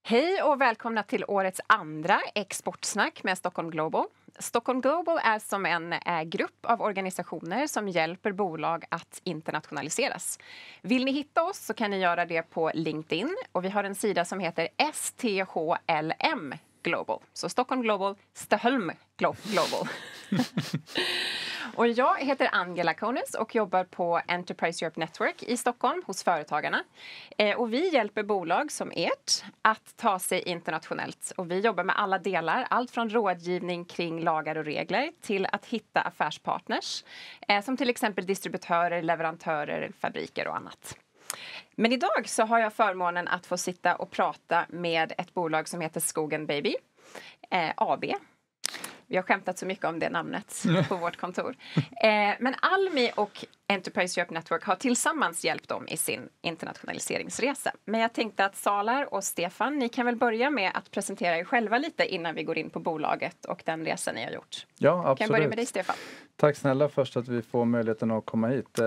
Hej och välkomna till årets andra exportsnack med Stockholm Global. Stockholm Global är som en grupp av organisationer som hjälper bolag att internationaliseras. Vill ni hitta oss så kan ni göra det på LinkedIn och vi har en sida som heter STHLM Global. Så Stockholm Global, Stockholm Global. Och jag heter Angela Kones och jobbar på Enterprise Europe Network i Stockholm hos Företagarna. Och vi hjälper bolag som ert att ta sig internationellt. Och vi jobbar med alla delar, allt från rådgivning kring lagar och regler till att hitta affärspartners. Som till exempel distributörer, leverantörer, fabriker och annat. Men idag så har jag förmånen att få sitta och prata med ett bolag som heter Skogen Baby AB. Vi har skämtat så mycket om det namnet på vårt kontor. Men Almi och Enterprise Europe Network har tillsammans hjälpt dem i sin internationaliseringsresa. Men jag tänkte att Salar och Stefan, ni kan väl börja med att presentera er själva lite innan vi går in på bolaget och den resan ni har gjort. Ja, absolut. Kan jag börja med dig, Stefan? Tack snälla först att vi får möjligheten att komma hit.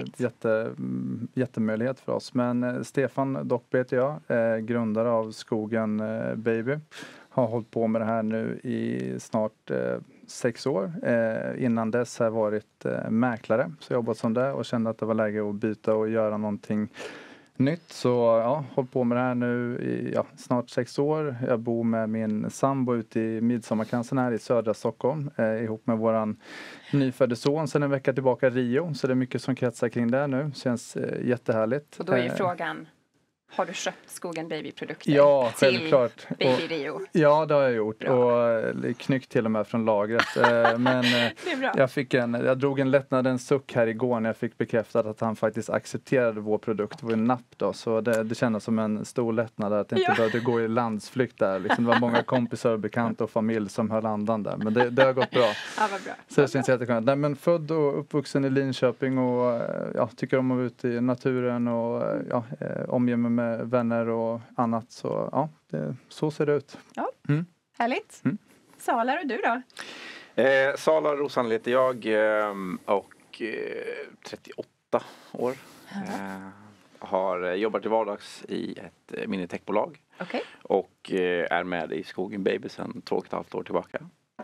Jättemöjlighet för oss. Men Stefan Dockby heter jag, grundare av Skogen Baby. Har hållit på med det här nu i snart 6 år. Innan dess har jag varit mäklare, så jag jobbat som det och kände att det var läge att byta och göra någonting nytt. Så ja, hållit på med det här nu i snart 6 år. Jag bor med min sambo ute i Midsommarkransen här i södra Stockholm. Ihop med våran nyfödde son sedan en vecka tillbaka i Rio. Så det är mycket som kretsar kring det nu. Känns jättehärligt. Och då är ju frågan... Har du köpt Skogen Baby-produkter till Baby Rio? Ja, det har jag gjort. Bra. Och knyckt till och med från lagret. Men jag drog en lättnadens suck här igår när jag fick bekräftat att han faktiskt accepterade vår produkt. Det var en napp då, så det kändes som en stor lättnad att jag inte behövde gå i landsflykt där. Liksom, det var många kompisar och bekanta och familj som höll andan där. Men det har gått bra. Ja, vad bra. Så det känns jätteskönt. Nej, men född och uppvuxen i Linköping och tycker om att vara ute i naturen och omge mig med vänner och annat. Så så ser det ut. Ja, härligt. Salar och du då? Salar Rosan heter jag och 38 år. Har jobbat till vardags i ett minitechbolag. Okay. Och är med i Skogen Baby sedan 2,5 år tillbaka.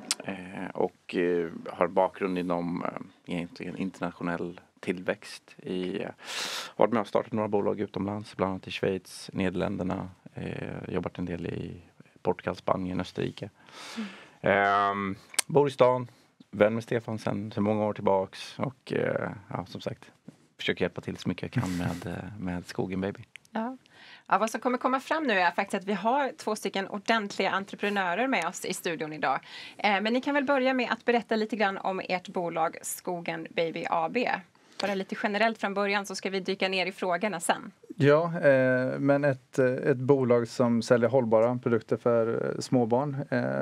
Och har bakgrund inom egentligen internationell tillväxt. Varit med och startat några bolag utomlands, bland annat i Schweiz, Nederländerna. Jobbat en del i Portugal, Spanien, Österrike. Bor i stan, vän med Stefan sedan många år tillbaks. Och som sagt, försöker hjälpa till så mycket jag kan med Skogen Baby. Ja, vad som kommer komma fram nu är faktiskt att vi har 2 stycken ordentliga entreprenörer med oss i studion idag. Men ni kan väl börja med att berätta lite grann om ert bolag Skogen Baby AB. Bara lite generellt från början så ska vi dyka ner i frågorna sen. Ja, men ett bolag som säljer hållbara produkter för småbarn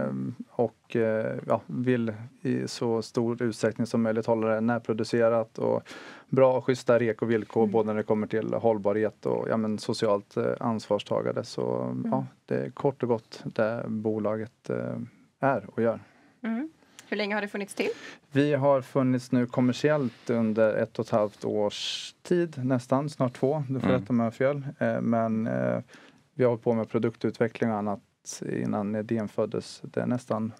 och vill i så stor utsträckning som möjligt hålla det närproducerat och bra och schyssta villkor både när det kommer till hållbarhet och socialt ansvarstagande. Så det är kort och gott det bolaget är och gör. Hur länge har det funnits till? Vi har funnits nu kommersiellt under 1,5 års tid, nästan, snart 2. Du får rätta mig om jag har fel. Men vi har hållit på med produktutveckling och annat innan idén föddes. Det är nästan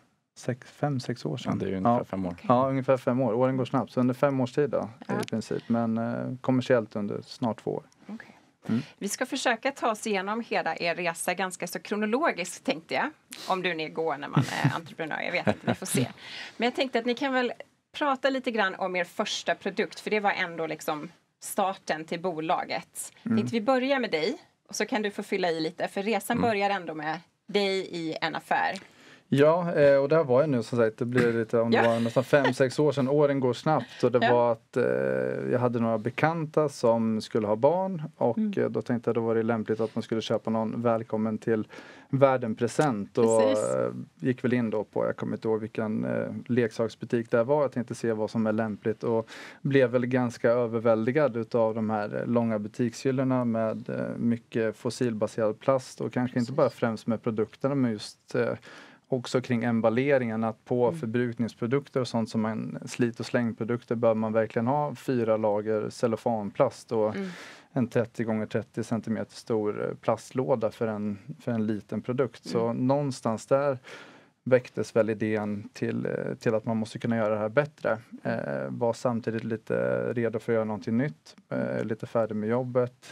5-6 år sedan. Ja, det är ju ungefär 5 år. Ja, ungefär 5 år. Åren går snabbt, så under 5 års tid då, i princip. Men kommersiellt under snart 2 år. Okay. Vi ska försöka ta oss igenom hela er resa ganska så kronologiskt, tänkte jag. Om du nu går när man är entreprenör, jag vet inte, vi får se. Men jag tänkte att ni kan väl prata lite grann om er första produkt, för det var ändå liksom starten till bolaget. Tänkte vi börjar med dig, och så kan du få fylla i lite, för resan börjar ändå med dig i en affär. Ja, och det var ju nu som sagt, det blir lite, om det var nästan 5-6 år sedan, åren går snabbt och det var att jag hade några bekanta som skulle ha barn och då tänkte jag då var det lämpligt att man skulle köpa någon välkommen till värden-present och gick väl in då på, jag kommer inte ihåg vilken leksaksbutik det var, jag tänkte se vad som är lämpligt och blev väl ganska överväldigad utav de här långa butikshyllorna med mycket fossilbaserad plast och kanske inte bara främst med produkterna men just också kring emballeringen, att på förbrukningsprodukter och sånt som man slit- och slängprodukter bör man verkligen ha 4 lager cellofanplast och en 30 gånger 30 centimeter stor plastlåda för en liten produkt. Så någonstans där väcktes väl idén till att man måste kunna göra det här bättre. Var samtidigt lite redo för att göra någonting nytt. Lite färdig med jobbet.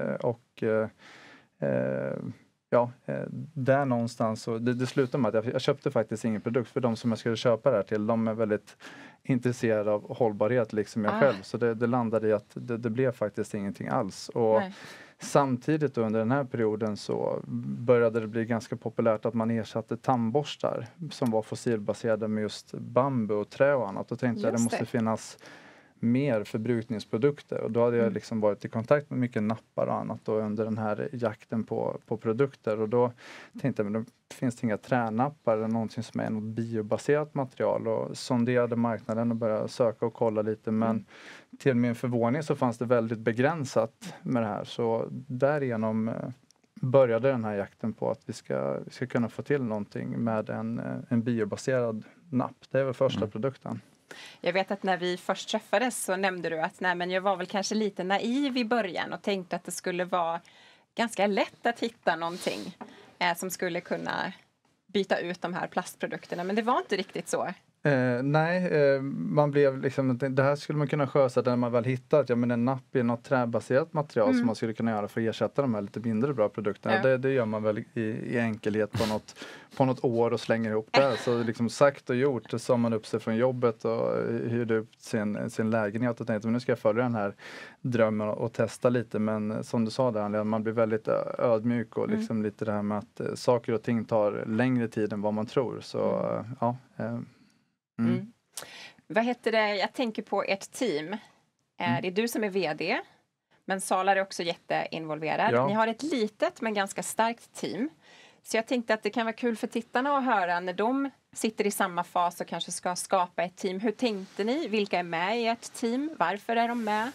Där någonstans. Så det slutade med att jag köpte faktiskt ingen produkt. För de som jag skulle köpa det här till, de är väldigt intresserade av hållbarhet liksom jag själv. Så det landade i att det blev faktiskt ingenting alls. Och samtidigt under den här perioden så började det bli ganska populärt att man ersatte tandborstar som var fossilbaserade med just bambu och trä och annat. Och tänkte att det måste finnas mer förbrukningsprodukter. Och då hade jag liksom varit i kontakt med mycket nappar och annat då under den här jakten på produkter. Och då tänkte jag, men då finns det inga tränappar eller någonting som är något biobaserat material. Och sonderade marknaden och började söka och kolla lite. Men till min förvåning så fanns det väldigt begränsat med det här. Så därigenom började den här jakten på att vi ska kunna få till någonting med en biobaserad napp. Det är väl första produkten. Jag vet att när vi först träffades så nämnde du att jag var väl kanske lite naiv i början och tänkte att det skulle vara ganska lätt att hitta någonting som skulle kunna byta ut de här plastprodukterna. Men det var inte riktigt så. Man blev liksom, det här skulle man kunna sjösätta när man väl hittat en napp i något träbaserat material som man skulle kunna göra för att ersätta de här lite mindre bra produkterna. Det gör man väl i enkelhet på något år och slänger ihop det. Så liksom sagt och gjort, så sa man upp sig från jobbet och hyrde upp sin lägenhet och tänkte, men nu ska jag följa den här drömmen och testa lite. Men som du sa där, man blir väldigt ödmjuk och liksom lite det här med att saker och ting tar längre tid än vad man tror. Så Vad heter det? Jag tänker på ert team. Det är du som är vd. Men Salar är också jätteinvolverad. Ja. Ni har ett litet men ganska starkt team. Så jag tänkte att det kan vara kul för tittarna att höra när de sitter i samma fas och kanske ska skapa ett team. Hur tänkte ni? Vilka är med i ert team? Varför är de med?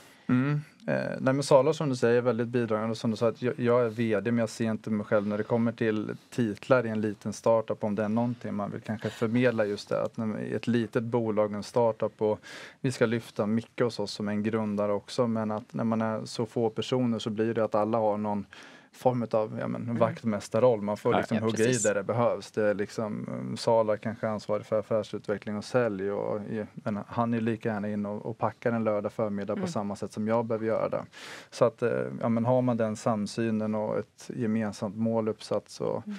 Nej, men Salar som du säger är väldigt bidragande och som du sa att jag är vd men jag ser inte mig själv när det kommer till titlar i en liten startup om det är någonting man vill kanske förmedla just det att när ett litet bolag, en startup och vi ska lyfta mycket hos oss som en grundare också men att när man är så få personer så blir det att alla har någon form av vaktmästarroll. Man får liksom hugga i där det behövs. Det är liksom Salar kanske ansvarig för affärsutveckling och sälj och han är lika gärna in och packar en lördag förmiddag på samma sätt som jag behöver göra det. Så att har man den samsynen och ett gemensamt mål uppsatt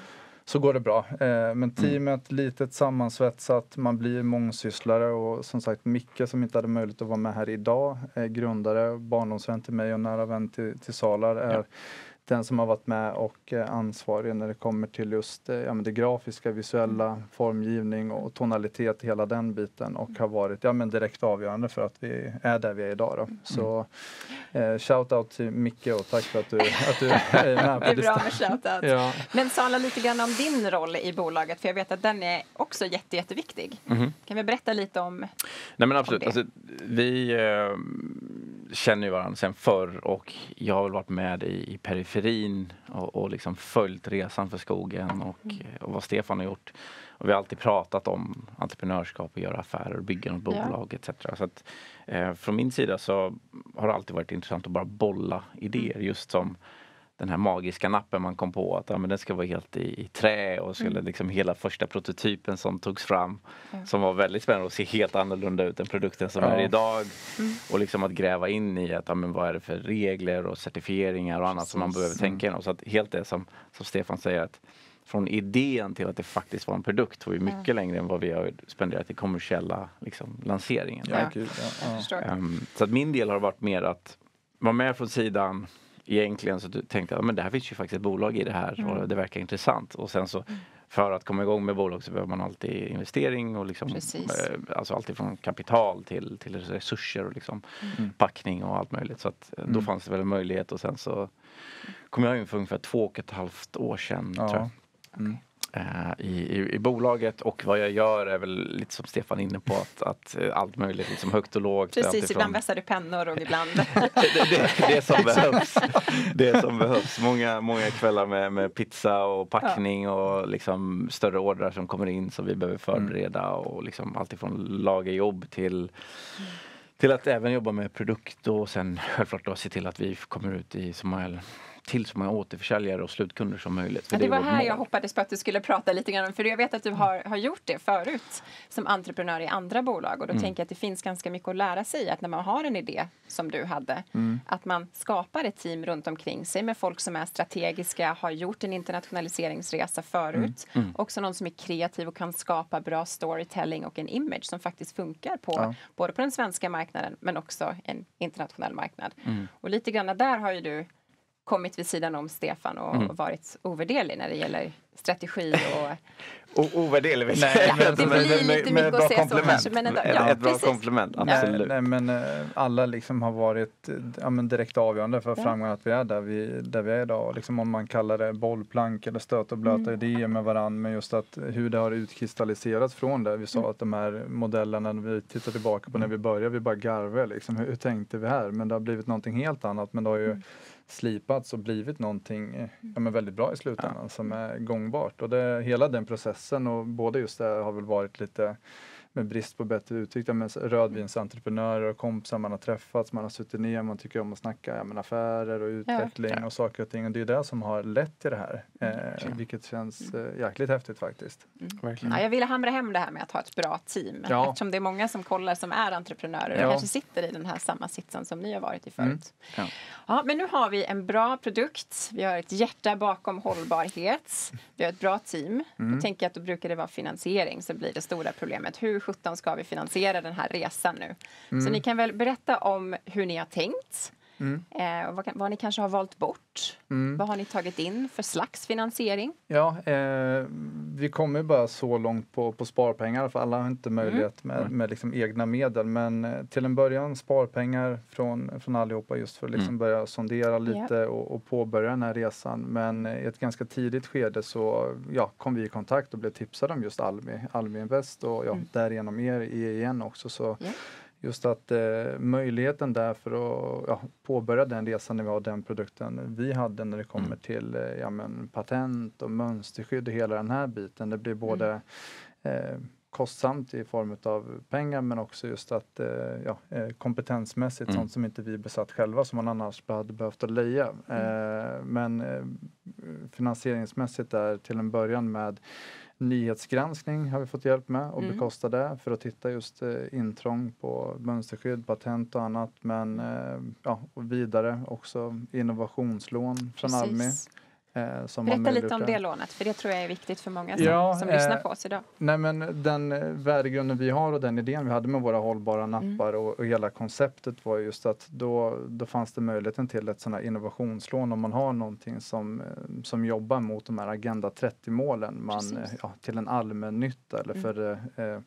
så går det bra. Men teamet litet sammansvetsat, man blir mångsysslare och som sagt Micke som inte hade möjlighet att vara med här idag är grundare, barndomsvän till mig och nära vän till Salar är den som har varit med och ansvarig när det kommer till just det grafiska, visuella, formgivning och tonalitet, hela den biten och har varit direkt avgörande för att vi är där vi är idag då. Så shout out till Micke och tack för att du är med på det. Är bra med shout out. Ja. Men Sala lite grann om din roll i bolaget för jag vet att den är också jätteviktig. Kan vi berätta lite om Nej men absolut, alltså, vi känner ju varandra sen förr och jag har väl varit med i periferin och liksom följt resan för skogen och vad Stefan har gjort. Och vi har alltid pratat om entreprenörskap och göra affärer och bygga något bolag etc. Så att från min sida så har det alltid varit intressant att bara bolla idéer just som den här magiska nappen man kom på att den ska vara helt i trä och skulle liksom hela första prototypen som togs fram som var väldigt spännande att se helt annorlunda ut än produkten som är idag och liksom att gräva in i att vad är det för regler och certifieringar och annat som man behöver tänka igenom. Så att helt det som Stefan säger att från idén till att det faktiskt var en produkt var ju mycket längre än vad vi har spenderat i kommersiella lanseringen. Så att min del har varit mer att vara med från sidan. Egentligen så tänkte jag, men det här finns ju faktiskt ett bolag i det här och det verkar intressant. Och sen så för att komma igång med bolag så behöver man alltid investering och liksom, alltså alltid från kapital till resurser och liksom packning och allt möjligt. Så att då fanns det väl en möjlighet och sen så kom jag in för ungefär 2,5 år sedan tror jag. I bolaget och vad jag gör är väl lite som Stefan inne på att allt möjligt liksom högt och lågt. Precis, ibland vässar du pennor och ibland det som behövs. Det som behövs. Många kvällar med pizza och packning och liksom större ordrar som kommer in som vi behöver förbereda och liksom allt ifrån lagerjobb till till att även jobba med produkt och sen självklart då se till att vi kommer ut i så många återförsäljare och slutkunder som möjligt. För det var här jag hoppades på att du skulle prata lite grann om, för jag vet att du har gjort det förut som entreprenör i andra bolag, och då tänker jag att det finns ganska mycket att lära sig, att när man har en idé som du hade, att man skapar ett team runt omkring sig med folk som är strategiska, har gjort en internationaliseringsresa förut, också någon som är kreativ och kan skapa bra storytelling och en image som faktiskt funkar på både på den svenska marknaden men också en internationell marknad. Och lite grann där har ju du kommit vid sidan om Stefan och varit ovärderlig när det gäller strategi och... Ovärderlig, det blir lite mycket att säga så kanske, men ändå, ett bra komplement, absolut. Nej, men alla liksom har varit direkt avgörande för framgången att vi är där vi är idag. Liksom om man kallar det bollplank eller stöta och blöta idéer med varandra, men just att hur det har utkristalliserats från det. Vi sa att de här modellerna, när vi tittar tillbaka på när vi började, vi bara garvade liksom, hur tänkte vi här? Men det har blivit någonting helt annat, men det har ju slipats och blivit någonting väldigt bra i slutändan som är gångbart. Och hela den processen, och både just det har väl varit lite med brist på bättre uttryck, med rödvinsentreprenörer och kompisar man har träffats, man har suttit ner, man tycker om att snacka affärer och utveckling och saker och ting. Och det är det som har lett till det här, vilket känns jäkligt häftigt faktiskt. Ja, jag ville hamra hem det här med att ha ett bra team, eftersom det är många som kollar som är entreprenörer och kanske sitter i den här samma sitsen som ni har varit i förut. Ja, men nu har vi en bra produkt, vi har ett hjärta bakom hållbarhet, vi har ett bra team. Då tänker jag att då brukar det vara finansiering, så blir det stora problemet. Hur 17 ska vi finansiera den här resan nu? Så ni kan väl berätta om hur ni har tänkt. Och vad ni kanske har valt bort. Vad har ni tagit in för slags finansiering? Ja, vi kommer bara så långt på sparpengar, för alla har inte möjlighet med liksom egna medel. Men till en början sparpengar från allihopa, just för att liksom börja sondera lite och påbörja den här resan. Men i ett ganska tidigt skede så kom vi i kontakt och blev tipsade om just Almi Invest och därigenom EEN också. Så just att möjligheten där för att påbörja den resan när vi har den produkten vi hade när det kommer till patent och mönsterskydd och hela den här biten. Det blir både kostsamt i form av pengar, men också just att kompetensmässigt sånt som inte vi besatt själva, som man annars hade behövt att leja. Men finansieringsmässigt är till en början med nyhetsgranskning har vi fått hjälp med och bekosta det för att titta just intrång på mönsterskydd, patent och annat. Men och vidare också innovationslån från Almi. Berätta lite om det lånet, för det tror jag är viktigt för många som lyssnar på oss idag. Nej, men den värdegrunden vi har och den idén vi hade med våra hållbara nappar och hela konceptet var just att då fanns det möjligheten till ett sådant här innovationslån om man har någonting som jobbar mot de här Agenda 30-målen till en allmän nytta eller för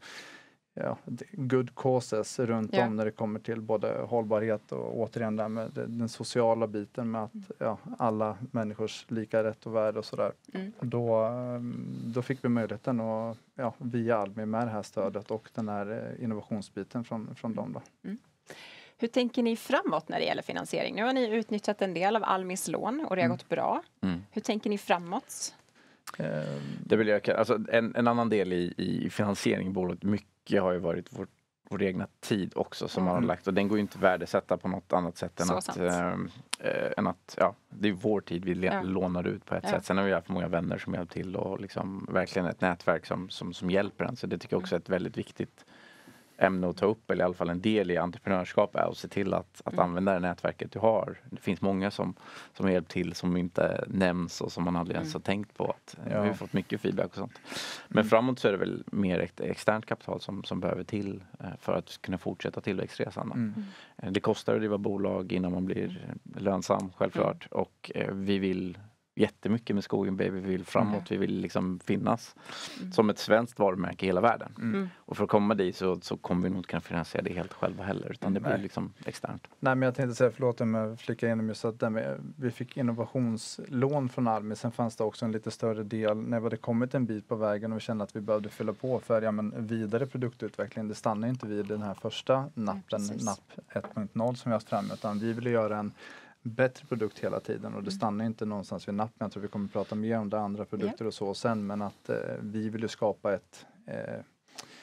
good causes runt om när det kommer till både hållbarhet och återigen där med den sociala biten med att alla människors lika rätt och värde och sådär. Då fick vi möjligheten att via Almi med det här stödet och den här innovationsbiten från dem då. Hur tänker ni framåt när det gäller finansiering? Nu har ni utnyttjat en del av Almis lån och det har gått bra. Hur tänker ni framåt? Det vill jag, alltså en annan del i finansiering i bolaget, mycket har ju varit vår egna tid också som man har lagt, och den går ju inte värdesätta på något annat sätt än att det är vår tid vi lånar ut på ett sätt. Sen har vi haft många vänner som hjälpt till och liksom verkligen ett nätverk som hjälper en, så det tycker jag också är ett väldigt viktigt ämne att ta upp, eller i alla fall en del i entreprenörskap är att se till att använda det nätverket du har. Det finns många som har hjälpt till som inte nämns och som man aldrig ens har tänkt på. Vi har fått mycket feedback och sånt. Men framåt så är det väl mer externt kapital som behöver till för att kunna fortsätta tillväxtresan. Det kostar att driva bolag innan man blir lönsam, självklart. Och vi vill jättemycket med Skogen Baby, vi vill framåt, vi vill liksom finnas som ett svenskt varumärke i hela världen. Och för att komma dit så kommer vi nog inte kunna finansiera det helt själva heller, utan det blir liksom externt. Nej, men jag tänkte säga, förlåt om jag flickar in just att vi fick innovationslån från Almi, sen fanns det också en lite större del när vi hade kommit en bit på vägen och vi kände att vi behövde fylla på för vidare produktutveckling. Det stannar inte vid den här första nappen, napp 1.0 som vi har haft fram, utan vi ville göra en bättre produkt hela tiden och det stannar inte någonstans vid nappen. Jag tror vi kommer att prata mer om det andra produkter och så sen, men att vi vill ju skapa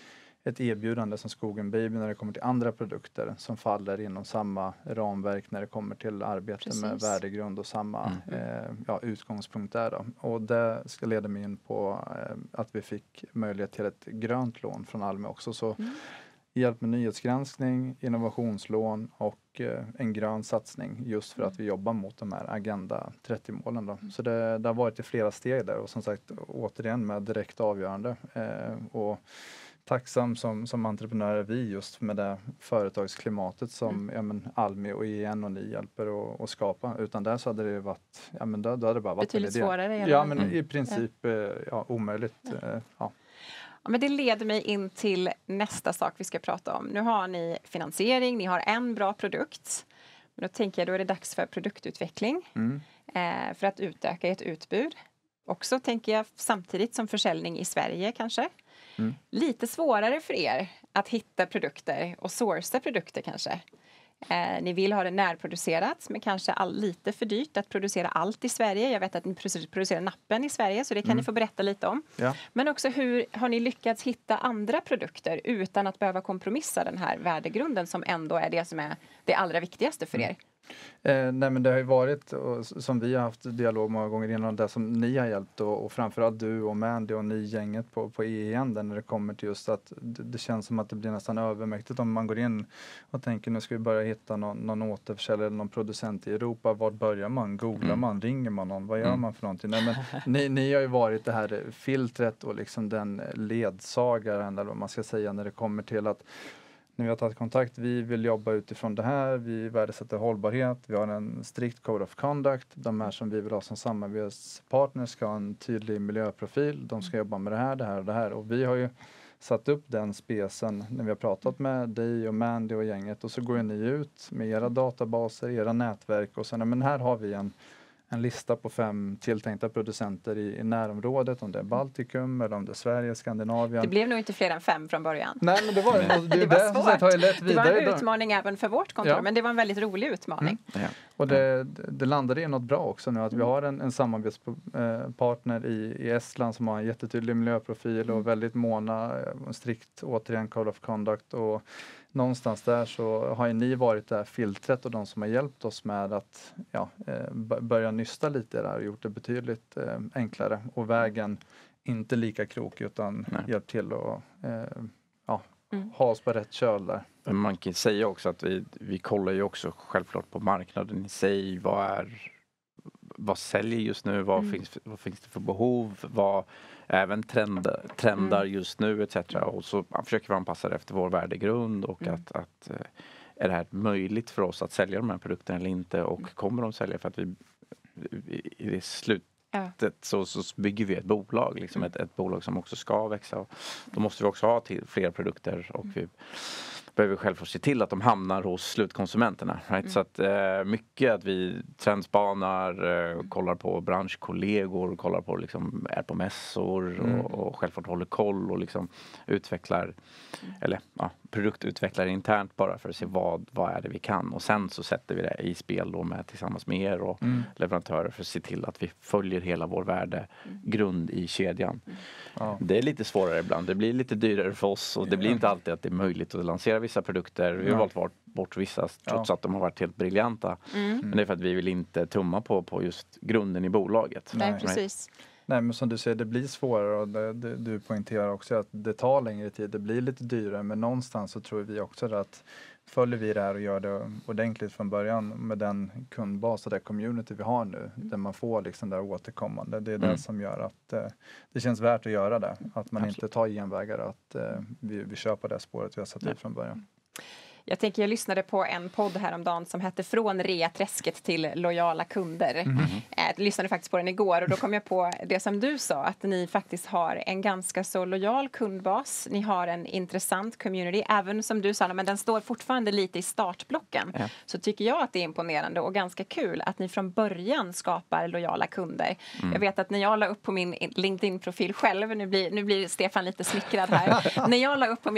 ett erbjudande som Skogen Baby när det kommer till andra produkter som faller inom samma ramverk när det kommer till arbete med värdegrund och samma utgångspunkt där då. Och det ska leda mig in på att vi fick möjlighet till ett grönt lån från Almi också. Så hjälp med nyhetsgranskning, innovationslån och en grön satsning just för att vi jobbar mot de här Agenda 30-målen då. Så det har varit i flera steg där och som sagt återigen med direkt avgörande och tacksam som entreprenörer vi just med det företagsklimatet som Almi och EN och ni hjälper att skapa. Utan där så hade det varit, då hade det bara varit betydligt svårare. Ja, men i princip omöjligt. Ja, men det leder mig in till nästa sak vi ska prata om. Nu har ni finansiering, ni har en bra produkt. Men då tänker jag, då är det dags för produktutveckling. För att utöka ett utbud. Också tänker jag samtidigt som försäljning i Sverige kanske. Lite svårare för er att hitta produkter och sourca produkter kanske. Ni vill ha det närproducerat men kanske lite för dyrt att producera allt i Sverige. Jag vet att ni producerar nappen i Sverige så det kan ni få berätta lite om. Ja. Men också hur har ni lyckats hitta andra produkter utan att behöva kompromissa den här värdegrunden som ändå är det som är det allra viktigaste för er? Nej men det har ju varit, och som vi har haft dialog många gånger innan, det som ni har hjälpt och framförallt du och Mandy och ni gänget på EN när det kommer till just att det känns som att det blir nästan övermäktigt om man går in och tänker nu ska vi börja hitta någon återförsäljare eller någon producent i Europa. Vart börjar man? Googlar man? Ringer man någon? Vad gör man för någonting? Nej, men ni har ju varit det här filtret och liksom den ledsagaren eller vad man ska säga när det kommer till att när vi har tagit kontakt, vi vill jobba utifrån det här, vi värdesätter hållbarhet, vi har en strikt code of conduct, de här som vi vill ha som samarbetspartner ska ha en tydlig miljöprofil, de ska jobba med det här och det här. Och vi har ju satt upp den spesen när vi har pratat med dig och Mandy och gänget och så går ni ut med era databaser, era nätverk och sen, men här har vi en lista på 5 tilltänkta producenter i närområdet, om det är Baltikum eller om det är Sverige, Skandinavien. Det blev nog inte fler än 5 från början. Nej, men det var svårt. Det var en utmaning även för vårt kontor, men det var en väldigt rolig utmaning. Ja. Och det landade i något bra också nu, att vi har en samarbetspartner i Estland som har en jättetydlig miljöprofil och väldigt måna, strikt återigen code of conduct och någonstans där så har ju ni varit där filtret och de som har hjälpt oss med att börja nysta lite där och gjort det betydligt enklare och vägen inte lika krokig utan hjälpt till att ha oss på rätt köl där. Men man kan säga också att vi kollar ju också självklart på marknaden i sig. Vad säljer just nu? Vad finns det för behov? Vad även trendar just nu etc. Och så försöker vi anpassa det efter vår värdegrund och att är det här möjligt för oss att sälja de här produkterna eller inte och kommer de sälja för att vi i det slutet så bygger vi ett bolag, liksom ett bolag som också ska växa och då måste vi också ha till fler produkter och vi behöver självklart se till att de hamnar hos slutkonsumenterna. Right? Så att mycket att vi trendspanar, kollar på branschkollegor, kollar på liksom, är på mässor och självklart håller koll och liksom utvecklar eller produktutvecklar internt bara för att se vad är det vi kan. Och sen så sätter vi det i spel då med tillsammans med er och leverantörer för att se till att vi följer hela vår värdegrund i kedjan. Det är lite svårare ibland. Det blir lite dyrare för oss och det blir inte alltid att det är möjligt att lansera vissa produkter. Vi har valt bort vissa trots att de har varit helt briljanta. Men det är för att vi vill inte tumma på just grunden i bolaget. Nej, precis. Nej, men som du säger, det blir svårare och du poängterar också att det tar längre tid, det blir lite dyrare, men någonstans så tror vi också att följer vi det här och gör det ordentligt från början med den kundbas och det community vi har nu, där man får liksom det återkommande, det är det som gör att det känns värt att göra det, att man inte tar genvägar, att vi kör på det spåret vi har satt ut från början. Jag lyssnade på en podd häromdagen som hette Från reaträsket till lojala kunder. Jag lyssnade faktiskt på den igår och då kom jag på det som du sa, att ni faktiskt har en ganska så lojal kundbas. Ni har en intressant community, även som du sa, men den står fortfarande lite i startblocken. Så tycker jag att det är imponerande och ganska kul att ni från början skapar lojala kunder. Jag vet att när jag la upp på min LinkedIn-profil själv, nu blir Stefan lite smickrad här. När jag la upp på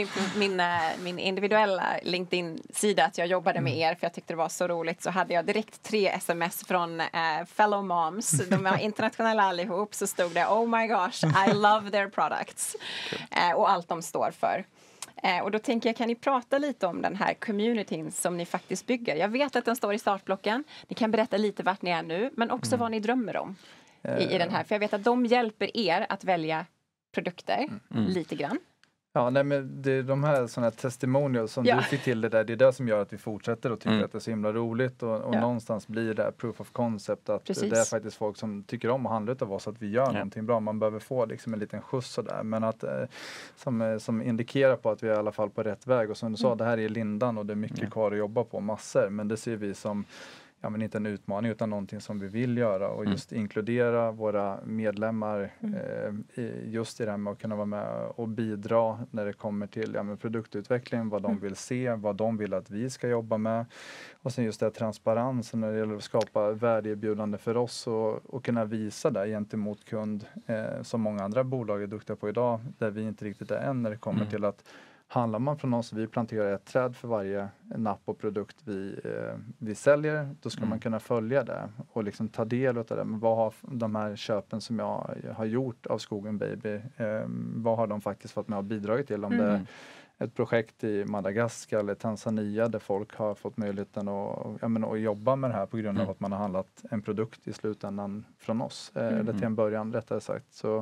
min individuella LinkedIn sida att jag jobbade med er för jag tyckte det var så roligt, så hade jag direkt 3 sms från fellow moms. De var internationella allihop, så stod det oh my gosh, I love their products. Och allt de står för. Och då tänker jag, kan ni prata lite om den här communityn som ni faktiskt bygger? Jag vet att den står i startblocken. Ni kan berätta lite vart ni är nu, men också vad ni drömmer om i den här. För jag vet att de hjälper er att välja produkter lite grann. Ja, nej, men det är de här sådana testimonials som du fick till det där, det är det som gör att vi fortsätter och tycker att det är så himla roligt och någonstans blir det proof of concept att det är faktiskt folk som tycker om att handla av oss, att vi gör någonting bra. Man behöver få liksom en liten skjuts sådär, men att som indikerar på att vi är i alla fall på rätt väg, och som du sa, det här är lindan och det är mycket kvar att jobba på, massor, men det ser vi som men inte en utmaning utan någonting som vi vill göra och just inkludera våra medlemmar just i det här med att kunna vara med och bidra när det kommer till produktutveckling, vad de vill se, vad de vill att vi ska jobba med, och sen just det här transparensen när det gäller att skapa värdeerbjudande för oss och kunna visa det gentemot kund som många andra bolag är duktiga på idag, där vi inte riktigt är än när det kommer till att handlar man från oss, vi planterar ett träd för varje napp och produkt vi säljer, då ska man kunna följa det och liksom ta del av det. Men vad har de här köpen som jag har gjort av Skogen Baby, vad har de faktiskt fått med och bidragit till? Om det är ett projekt i Madagaskar eller Tanzania där folk har fått möjligheten att jobba med det här på grund av att man har handlat en produkt i slutändan från oss, eller till en början rättare sagt. Så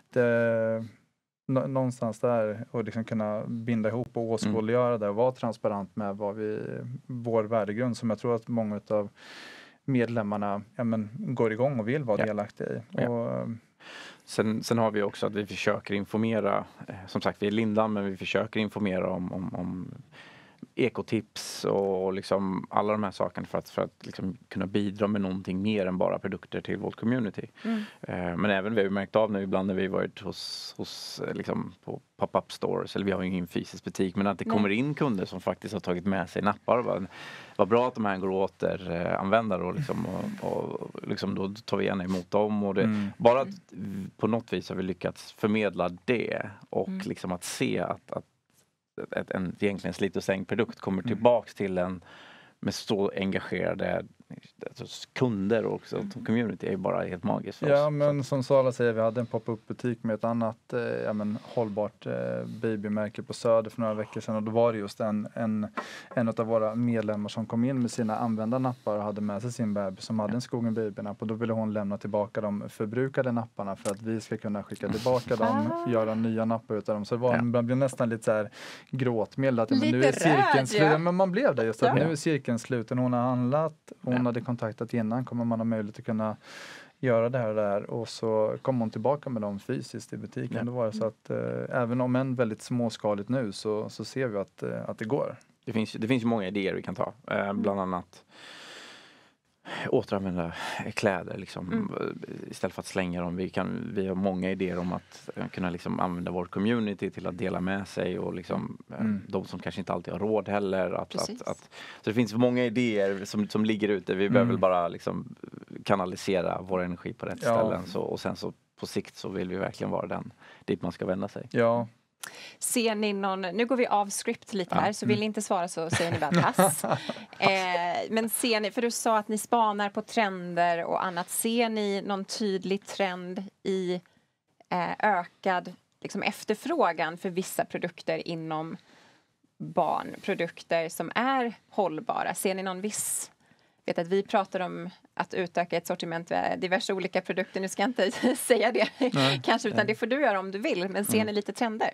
det någonstans där och liksom kunna binda ihop och åskådliggöra det och vara transparent med vår värdegrund, som jag tror att många av medlemmarna går igång och vill vara delaktiga i. Och, sen har vi också att vi försöker informera, som sagt vi är lindan, men vi försöker informera om ekotips och liksom alla de här sakerna för att liksom kunna bidra med någonting mer än bara produkter till vårt community. Men även vi har märkt av nu ibland när vi varit hos liksom på pop-up stores, eller vi har ju ingen fysisk butik, men att det kommer in kunder som faktiskt har tagit med sig nappar. Vad bra att de här går att återanvända och liksom då tar vi gärna emot dem, och bara att på något vis har vi lyckats förmedla det och liksom att se att en egentligen slit och släng produkt kommer tillbaks till en med så engagerade kunder och också community är bara helt magiskt för oss. Ja, men som Sara säger, vi hade en pop-up butik med ett annat hållbart babymärke på Söder för några veckor sedan, och då var det just en av våra medlemmar som kom in med sina använda nappar och hade med sig sin bebis som hade en Skogen Baby-napp, och då ville hon lämna tillbaka de förbrukade napparna för att vi ska kunna skicka tillbaka dem, göra nya nappar utav dem. Så det var, man blev nästan lite så här gråtmild att nu är cirkeln slut. Men man blev det just att nu är cirkeln sluten. Hon har handlat, hon hade kontaktat innan, kommer man ha möjlighet att kunna göra det här och där, och så kom hon tillbaka med dem fysiskt i butiken. Då var det så att även om en väldigt småskaligt nu så ser vi att det går. Det finns ju många idéer vi kan ta, bland annat återanvända kläder liksom, istället för att slänga dem. Vi har många idéer om att kunna liksom använda vår community till att dela med sig, och liksom, de som kanske inte alltid har råd heller. Så det finns många idéer som ligger ute. Vi behöver bara liksom kanalisera vår energi på rätt ställen. Och sen så på sikt så vill vi verkligen vara den dit man ska vända sig. Ja. Ser ni nu går vi av script lite här, så vill ni inte svara så säger ni bara pass. Men ser ni, för du sa att ni spanar på trender och annat, ser ni någon tydlig trend i ökad liksom, efterfrågan för vissa produkter inom barnprodukter som är hållbara? Ser ni någon viss? Jag vet att vi pratar om att utöka ett sortiment med diverse olika produkter. Nu ska jag inte säga det kanske, utan det får du göra om du vill. Men ser ni lite trender?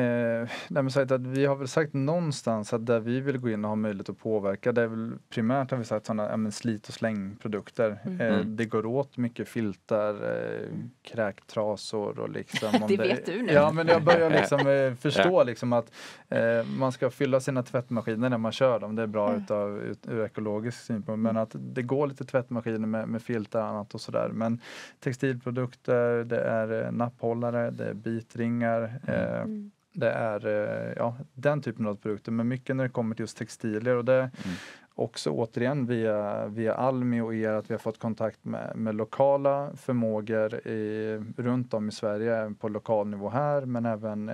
Vi har väl sagt någonstans att där vi vill gå in och ha möjlighet att påverka, det är väl primärt har vi sagt sådana slit- och slängprodukter. Det går åt mycket filtar, kräktrasor och liksom. Det vet du nu. Ja, men jag börjar liksom förstå liksom att man ska fylla sina tvättmaskiner när man kör dem. Det är bra ur ekologisk synpunkt, men att det går lite tvättmaskiner med filtar och annat och sådär. Men textilprodukter, det är napphållare, det är bitringar, det är den typen av produkter, men mycket när det kommer till just textilier, och det också återigen via Almi och att vi har fått kontakt med lokala förmågor runt om i Sverige på lokal nivå här, men även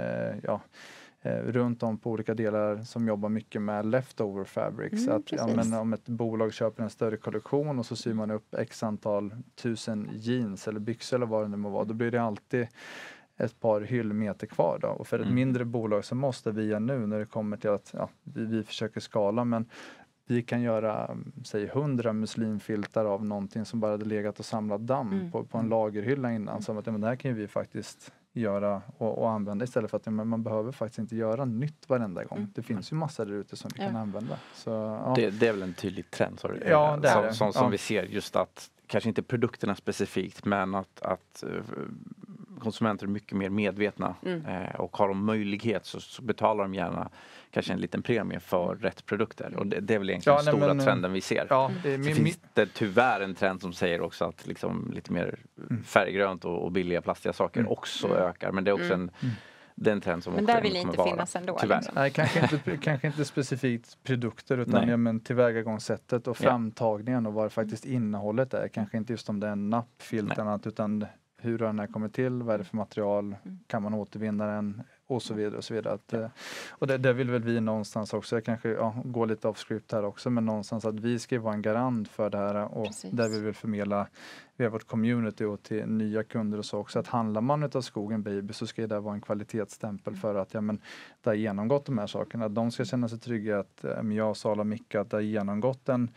runt om på olika delar som jobbar mycket med leftover fabrics. Om ett bolag köper en större kollektion och så syr man upp x antal 1000 jeans eller byxor eller vad det nu må vara, då blir det alltid ett par hyllmeter kvar då. Och för ett mindre bolag så måste vi nu när det kommer till att vi försöker skala, men vi kan göra, säg 100 muslimfiltar av någonting som bara hade legat och samlat damm på en lagerhylla innan. Så att det här kan ju vi faktiskt göra och använda istället för att man behöver faktiskt inte göra nytt varenda gång. Det finns ju massor där ute som vi kan använda. Så, det är väl en tydlig trend som vi ser, just att kanske inte produkterna specifikt, men att konsumenter är mycket mer medvetna och har de möjlighet så betalar de gärna kanske en liten premie för rätt produkter. Och det är väl egentligen den stora trenden vi ser. Så finns det tyvärr en trend som säger också att liksom lite mer färggrönt och billiga plastiga saker också ökar. Men det är också den trend som men också där vill inte finnas ändå. Tyvärr. Liksom. Nej, kanske inte specifikt produkter utan tillvägagångssättet och framtagningen och vad faktiskt innehållet är. Kanske inte just om det är en napp, filternat, utan hur den här kommer till, vad är det för material, kan man återvinna den och så vidare och så vidare. Och det vill väl vi någonstans också, jag kanske går lite off script här också, men någonstans att vi ska vara en garant för det här och där vi vill förmedla via vårt community och till nya kunder och så också, att handlar man utav Skogen Baby så ska det vara en kvalitetsstämpel för att det har genomgått de här sakerna, att de ska känna sig trygga att jag, Sala, Micke, att det har genomgått en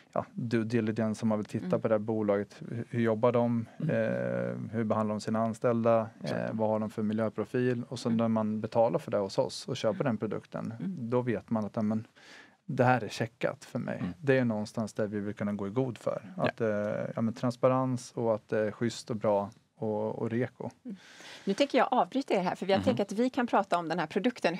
due diligence som man vill titta på det här bolaget. Hur jobbar de? Hur behandlar de sina anställda? Vad har de för miljöprofil? Och så när man betalar för det hos oss och köper den produkten, då vet man att det här är checkat för mig. Det är någonstans där vi vill kunna gå i god för. Att transparens och att det är schysst och bra och reko. Nu tänker jag avbryta er här, för jag tänker att vi kan prata om den här produkten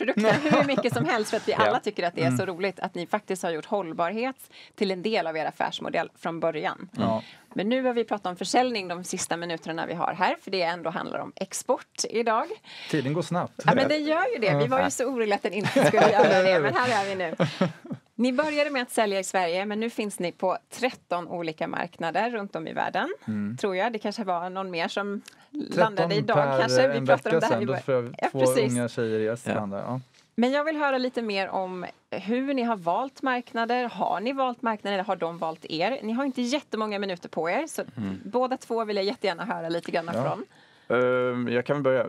hur mycket som helst, för att vi alla tycker att det är så roligt att ni faktiskt har gjort hållbarhet till en del av er affärsmodell från början. Men nu har vi pratat om försäljning de sista minuterna vi har här, för det ändå handlar om export idag. Tiden går snabbt. Ja, men det gör ju det. Vi var ju så oroliga att den inte skulle göra det, men här är vi nu. Ni började med att sälja i Sverige, men nu finns ni på 13 olika marknader runt om i världen. Tror jag. Det kanske var någon mer som landade idag. Kanske. Vi pratade om det här i början. Två unga tjejer i Estland. Men jag vill höra lite mer om hur ni har valt marknader. Har ni valt marknader eller har de valt er? Ni har inte jättemånga minuter på er, så båda två vill jag jättegärna höra lite grann från. Jag kan börja.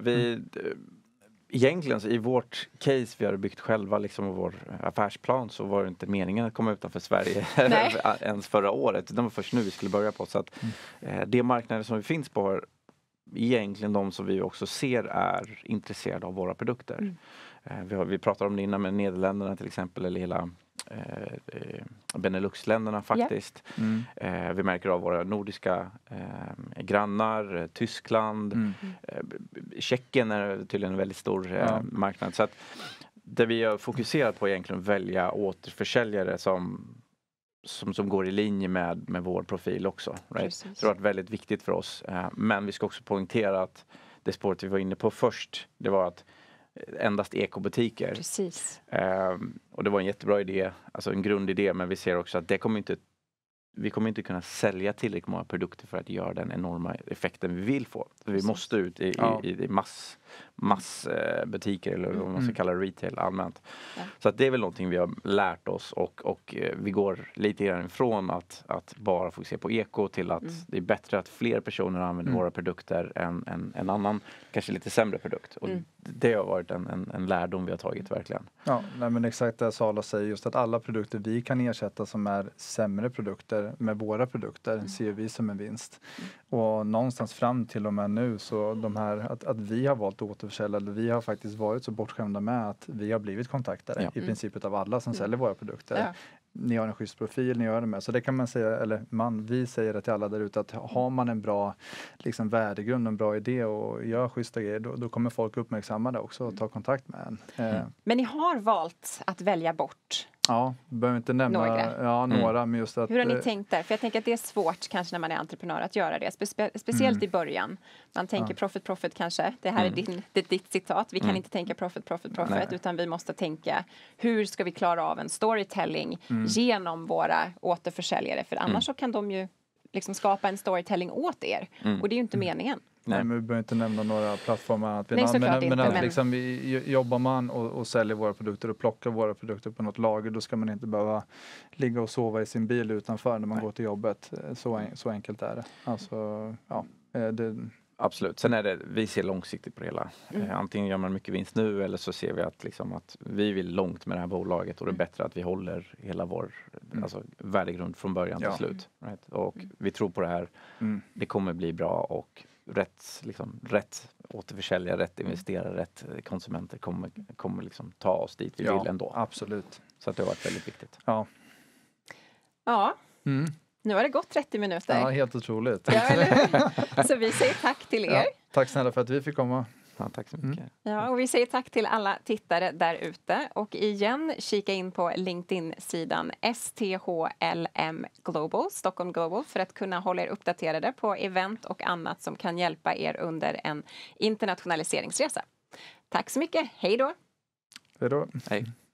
Egentligen så i vårt case vi har byggt själva liksom vår affärsplan, så var det inte meningen att komma utanför Sverige ens förra året. Det var först nu vi skulle börja på. Så att det marknader som vi finns på är egentligen de som vi också ser är intresserade av våra produkter. Vi pratar om det innan med Nederländerna till exempel, eller hela Benelux-länderna faktiskt. Vi märker av våra nordiska grannar, Tyskland, Tjeckien är tydligen en väldigt stor marknad. Så att det vi har fokuserat på är egentligen att välja återförsäljare som går i linje med vår profil också. Right? Så det har varit väldigt viktigt för oss. Men vi ska också poängtera att det spåret vi var inne på först, det var att endast ekobutiker. Precis. Och det var en jättebra idé, alltså en grundidé, men vi ser också att vi kommer inte kunna sälja tillräckligt många produkter för att göra den enorma effekten vi vill få. Så vi måste ut i massbutiker eller vad man ska kalla retail allmänt. Så att det är väl någonting vi har lärt oss och vi går lite grann ifrån att bara fokusera på eko till att det är bättre att fler personer använder våra produkter än en annan, kanske lite sämre produkt. Och det har varit en lärdom vi har tagit verkligen. Ja, men exakt det Sala säger, just att alla produkter vi kan ersätta som är sämre produkter med våra produkter ser vi som en vinst. Och någonstans fram till och med nu så de här, att vi har valt att återförsälja, vi har faktiskt varit så bortskämda med att vi har blivit kontaktade i princip av alla som säljer våra produkter. Ni har en schysst profil, ni gör det med. Så det kan man säga, vi säger det till alla där ute, att har man en bra liksom, värdegrund, en bra idé och gör schyssta grejer, då kommer folk uppmärksamma det också och ta kontakt med en. Men ni har valt att välja bort behöver inte nämna några. Men just att, hur har ni tänkt där? För jag tänker att det är svårt kanske när man är entreprenör att göra det. Speciellt i början. Man tänker profit kanske. Det här är ditt citat. Vi kan inte tänka profit. Utan vi måste tänka hur ska vi klara av en storytelling genom våra återförsäljare. För annars så kan de ju liksom skapa en storytelling åt er. Och det är ju inte meningen. Nej, men vi behöver inte nämna några plattformar. Men att liksom, jobbar man och säljer våra produkter och plockar våra produkter på något lager, då ska man inte behöva ligga och sova i sin bil utanför när man går till jobbet. Så enkelt är det. Alltså, Absolut. Sen är det, vi ser långsiktigt på det hela. Antingen gör man mycket vinst nu eller så ser vi att, liksom, att vi vill långt med det här bolaget och det är bättre att vi håller hela vår alltså, värdegrund från början till slut. Right? Och vi tror på det här. Det kommer bli bra och rätt återförsäljare, rätt investerare, rätt konsumenter kommer liksom ta oss dit vi vill ändå. Absolut. Så att det har varit väldigt viktigt. Ja. Nu har det gått 30 minuter. Ja, helt otroligt. Ja, eller hur? Så vi säger tack till er. Ja, tack snälla för att vi fick komma. Ja, tack så mycket. Ja, och vi säger tack till alla tittare där ute. Och igen, kika in på LinkedIn-sidan STHLM Global, Stockholm Global, för att kunna hålla er uppdaterade på event och annat som kan hjälpa er under en internationaliseringsresa. Tack så mycket. Hej då! Hej då. Hej.